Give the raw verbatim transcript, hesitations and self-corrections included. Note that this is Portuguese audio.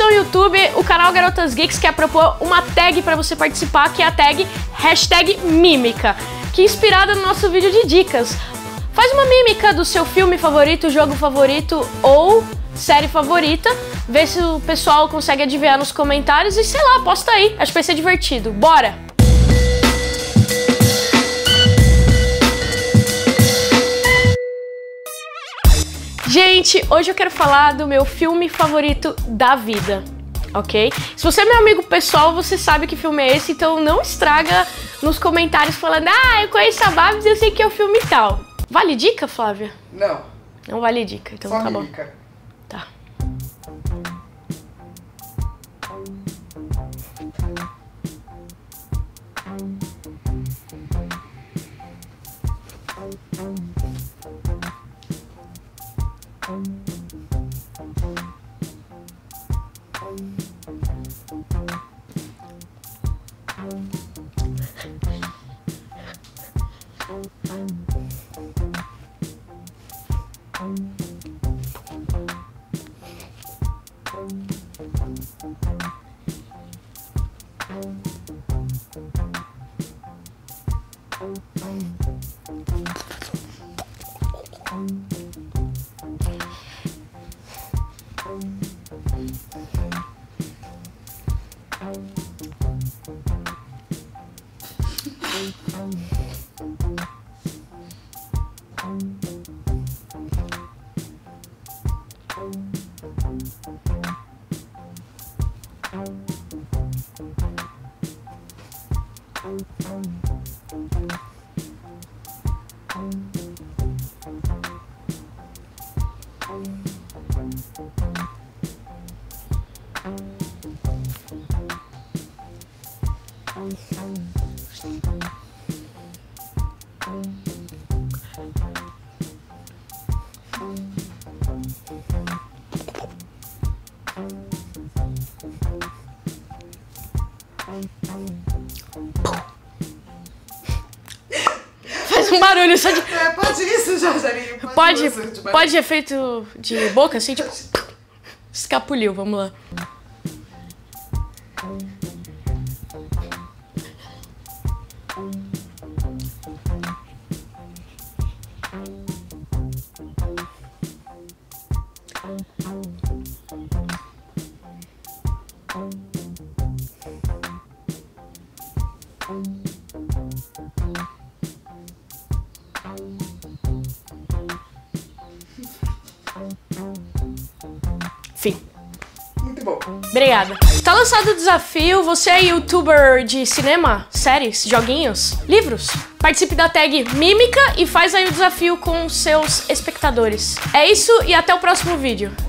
no YouTube, o canal Garotas Geeks quer propor uma tag para você participar, que é a tag hashtag mímica, que é inspirada no nosso vídeo de dicas. Faz uma mímica do seu filme favorito, jogo favorito ou série favorita, vê se o pessoal consegue adivinhar nos comentários e sei lá, posta aí, acho que vai ser divertido. Bora! Gente, hoje eu quero falar do meu filme favorito da vida, ok? Se você é meu amigo pessoal, você sabe que filme é esse, então não estraga nos comentários falando ah, eu conheço a Babs e eu sei que é o filme tal. Vale dica, Flávia? Não. Não vale dica, então Só tá mímica. bom. Tá. Faz um barulho só de... É, pode isso, Jorjarinho. Pode, pode, pode efeito de boca, assim, tipo... Escapuliu, vamos lá. Fim. Muito bom. Obrigada. Tá lançado o desafio, você é youtuber de cinema, séries, joguinhos, livros? Participe da tag mímica e faz aí o desafio com seus espectadores. É isso e até o próximo vídeo.